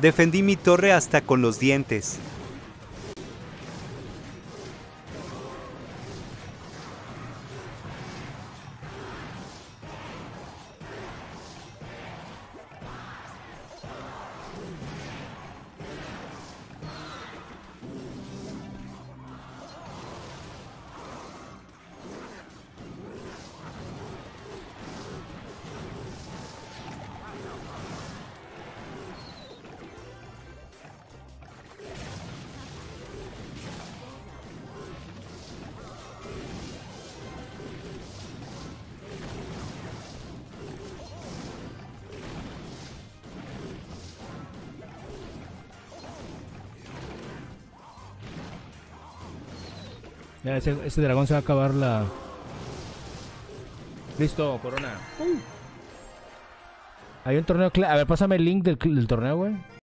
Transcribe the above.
Defendí mi torre hasta con los dientes. Ya, ese dragón se va a acabar la... Listo, Corona. Hay un torneo... A ver, pásame el link del torneo, güey.